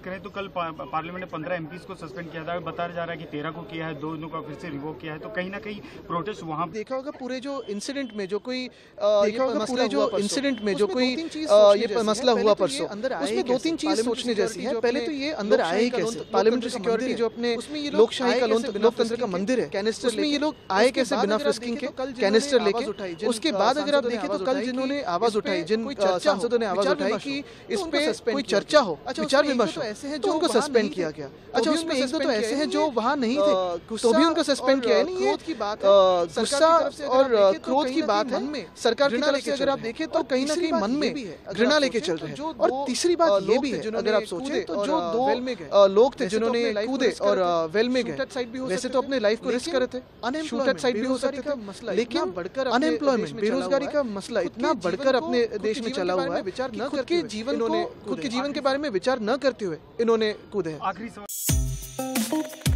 करें तो कल पार्लियामेंट ने 15 एमपीज को सस्पेंड किया था, बताया जा रहा है कि 13 को किया है, 2 का फिर से रिवोक किया है। तो कहीं ना कहीं प्रोटेस्ट वहाँ देखा होगा पूरे जो इंसिडेंट में जो कोई ये मसला हुआ परसों, उसमें 2-3 चीज सोचने जैसी है। पहले तो ये अंदर आए ही कैसे, पार्लियामेंट्री सिक्योरिटी जो अपने लोकशाही का लोकतंत्र का मंदिर है, उसमें ये लोग आए कैसे बिना फ्रिस्किंग के, कैनिस्टर लेके। उसके बाद अगर आप देखें तो कल जिन्होंने आवाज उठाई, जिन सांसदों ने आवाज उठाई कि इस पे कोई चर्चा हो, विचार विमर्श हो, तो उनको सस्पेंड किया गया। अच्छा, उसमें 1-2 तो ऐसे हैं जो वहां नहीं थे, तो भी उनको सस्पेंड किया है। नहीं, ये गुस्सा और क्रोध की बात है। सरकार की तरफ से अगर आप देखें तो कहीं ना कहीं मन में घृणा लेके चल रहे हैं। और तीसरी बात ये भी है, अगर आप सोचें तो जो 2 लोग थे जिन्होंने कूदे और वेल में गए, वैसे तो अपने लाइफ को रिस्क करे थे, शूटेड साइड भी हो सकते थे, लेकिन अनएम्प्लॉयमेंट, बेरोजगारी का मसला इतना बढ़कर अपने देश में चला हुआ है कि खुद के जीवन के बारे में विचार न करते हुए इन्होंने कूदे हैं। आखिरी सवाल